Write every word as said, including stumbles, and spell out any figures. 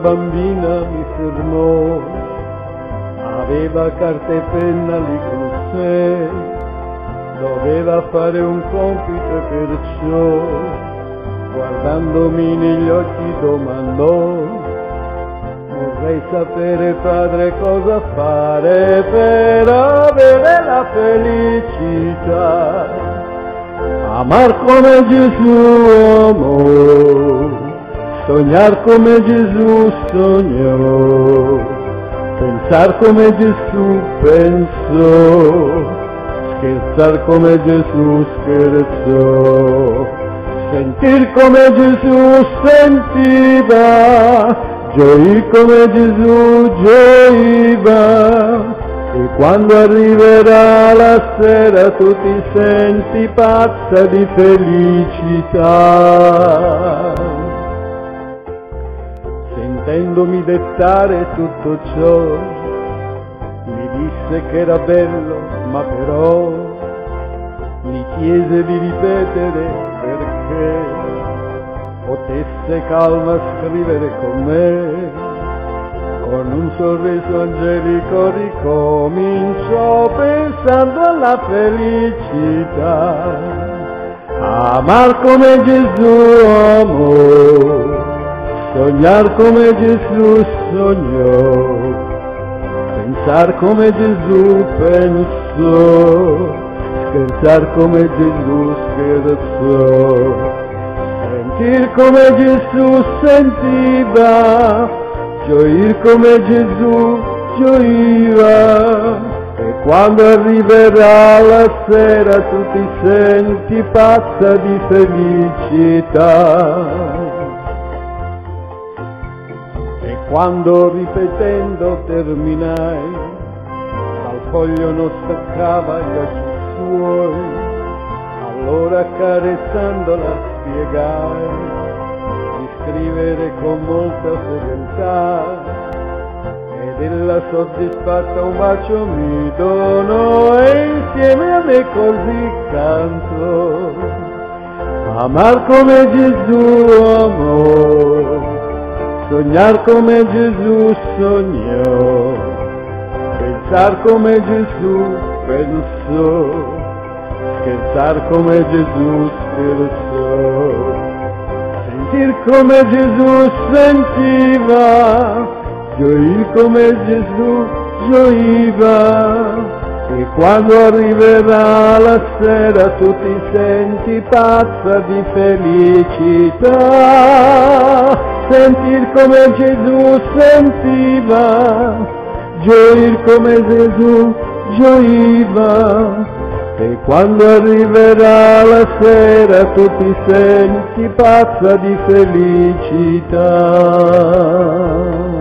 bambina mi fermò, aveva carta e penna lì con sé, doveva fare un compito e perciò, guardandomi negli occhi domandò: vorrei sapere, padre, cosa fare per avere la felicità. Amar come Gesù amò, sognar come Gesù sognò, pensar come Gesù pensò, scherzar come Gesù scherzò, sentir come Gesù sentiva, gioir come Gesù gioiva. E quando arriverà la sera tu ti senti pazza di felicità. Sentendomi dettare tutto ciò, mi disse che era bello, ma però mi chiese di ripetere perché potesse calma scrivere con me. Con un sorriso angelico ricominciò pensando alla felicità. Amar come Gesù amò, sognar come Gesù sognò, pensar come Gesù pensò, scherzar come Gesù scherzò, sentir come Gesù sentiva, gioir come Gesù gioiva. E quando arriverà la sera tu ti senti pazza di felicità. E quando ripetendo terminai, dal foglio non staccava gli occhi suoi, allora accarezzandola spiegai scrivere con molta fedeltà, ed ella soddisfatta un bacio mi donò e insieme a me così canto. Amar come Gesù amò, sognar come Gesù sognò, pensar come Gesù pensò, scherzar come Gesù scherzò, sentir come Gesù sentiva, gioir come Gesù gioiva. E quando arriverà la sera tu ti senti pazza di felicità. Sentir come Gesù sentiva, gioir come Gesù gioiva. E quando arriverà la sera tu ti senti pazza di felicità.